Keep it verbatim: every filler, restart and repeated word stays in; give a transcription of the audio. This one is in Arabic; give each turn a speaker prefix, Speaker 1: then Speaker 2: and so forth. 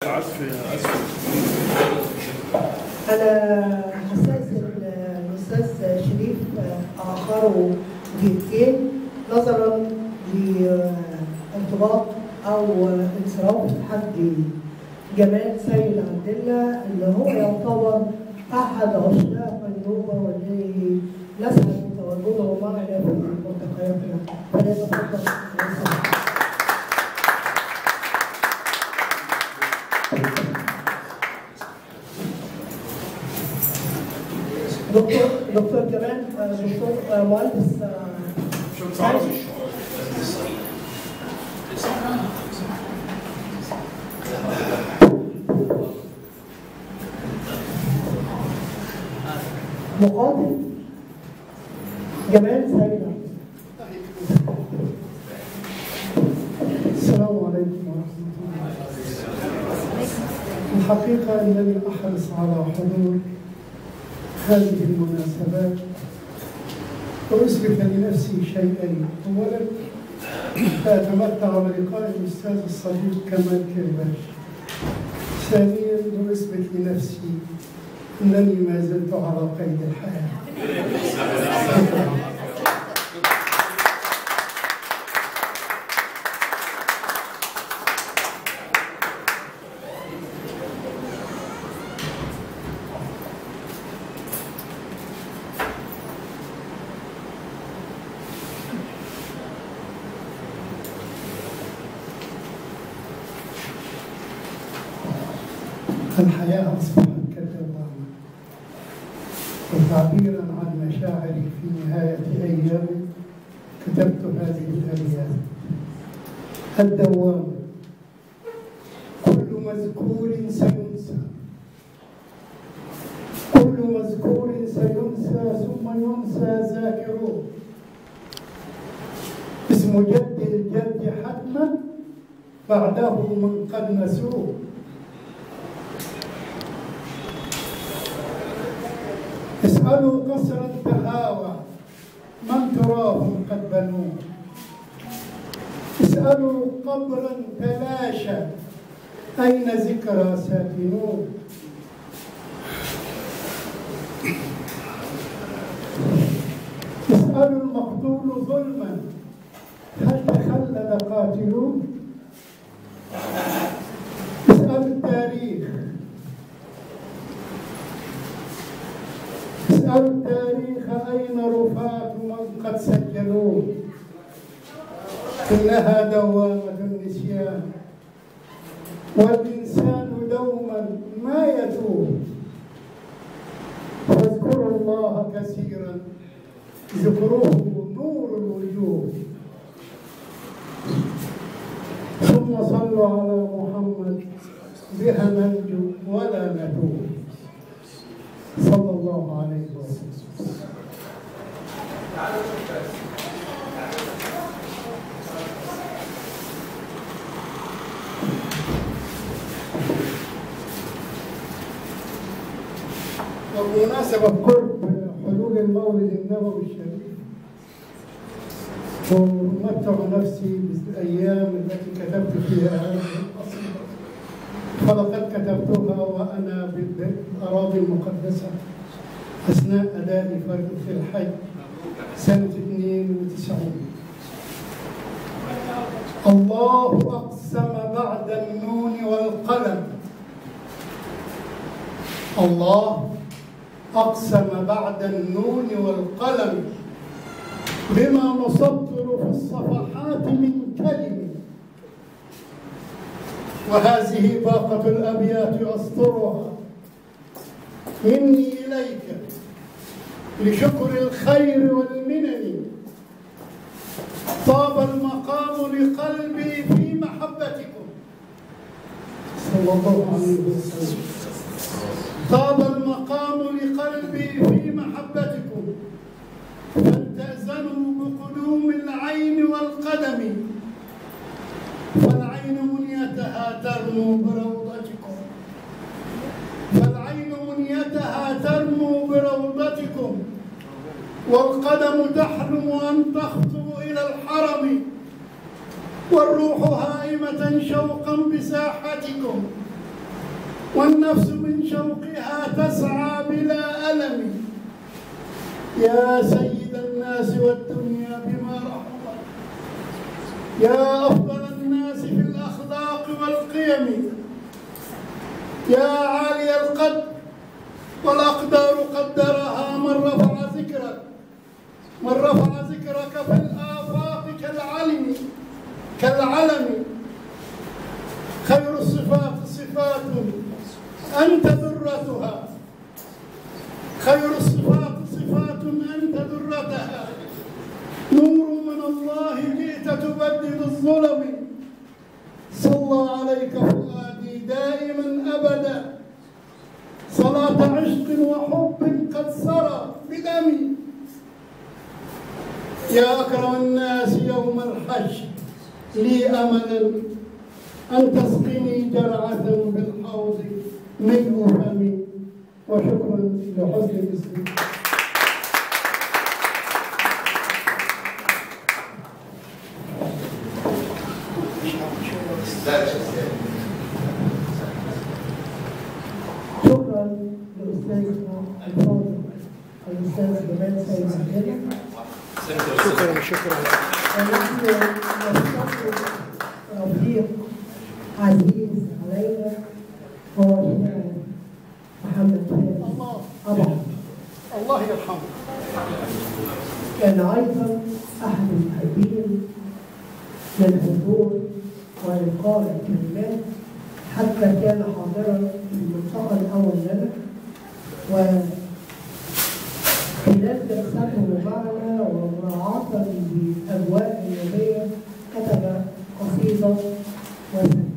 Speaker 1: أنا هستأذن الأستاذ شريف أخره دقيقتين نظرا لارتباط أو انصراف الحاج جمال سيد عبد الله اللي هو يعتبر أحد عشاق النوبة واللي نسعد بتواجده معنا في ملتقياتنا. فليتفضل. دكتور دكتور كمان دكتور مهندس مقاتل جمال سيد.
Speaker 2: السلام عليكم ورحمة الله. الحقيقة أنني أحرص على حضور هذه المناسبات وأثبت لنفسي شيئين. أولاً أتمتع بلقاء الأستاذ الصديق كمال كرباش. ثانياً وأثبت لنفسي أنني ما زلت على قيد الحياة. الحياة أصبحت كالدوامة، وتعبيراً عن مشاعري في نهاية أيامي كتبت هذه الأبيات: الدوامة كل مذكور سينسى، كل مذكور سينسى ثم ينسى ذاكروه، اسم جد الجد حتماً بعده من قد نسوه. اسألوا قصرا تهاوى من تراهم قد بنوه، اسألوا قبرا تلاشى أين ذكرى ساكنوه. اسألوا المقتول ظلما هل تخلد قاتلوه، اسألوا التاريخ اسألوا التاريخ أين رفاة من قد سجلوه. إنها دوامة النسيان والإنسان دوما ما يتوه، فاذكروا الله كثيرا ذكره نور الوجوه، ثم صلوا على محمد بها ننجو ولا نتوه صلى الله عليه وسلم. وبمناسبة قرب حلول المولد النبوي الشريف أمتع نفسي بالأيام التي كتبت فيها هذه القصيدة، فلقد كتبتها وأنا بالأراضي المقدسة أثناء أداء فرد في الحج سنة اثنين وتسعين. الله أقسم بعد النون والقلم، الله أقسم بعد النون والقلم بما نسطر في الصفحات من كلمة، وهذه باقة الأبيات أسطرها مني إليك لشكر الخير والمنن. طاب المقام لقلبي في محبتكم صلى الله عليه وسلم، طاب المقام لقلبي في محبتكم، فلتأذنوا بقدوم العين والقدم، فالعين منيتها ترنو بروضتكم، فالعين منيتها ترنو بروضتكم، والقدم تحلم أن تخطو إلى الحرم، والروح هائمة شوقا بساحتكم، والنفس من شوقها تسعى بلا ألم. يا سيد الناس والدنيا بما رحمت، يا أفضل الناس في الأخلاق والقيم، يا عالي القدر والأقدار قدرها من رفع ذكرك، من رفع ذكرك في الآفاق كالعلم كالعلم. خير الصفات صفات أنت ذرتها، خير الصفات صفات أنت ذرتها. نور من الله جئت تبدد الظلم. صلى عليك فؤادي دائما أبدا صلاة عشق وحب قد سرى بدمي. يا أكرم الناس يوم الحشر لي أملا أن تسقني جرعة بالحوض من فمي. وشكرا لحسن الاستماع.
Speaker 1: شكرا لأستاذنا الفاضل الأستاذ جمال سيد عندنا.
Speaker 2: شكرا شكرا.
Speaker 1: ونحن نفتقد رفيق عزيز علينا هو الشاعر محمد فارس أبا.
Speaker 2: الله يرحمه.
Speaker 1: كان أيضا أحد المحبين للحضور وإلقاء الكلمات، حتى كان حاضرا في الملتقى الأول لنا، وخلال جلسته معنا ومراعاة للأجواء النوبية كتب قصيدة وسجلها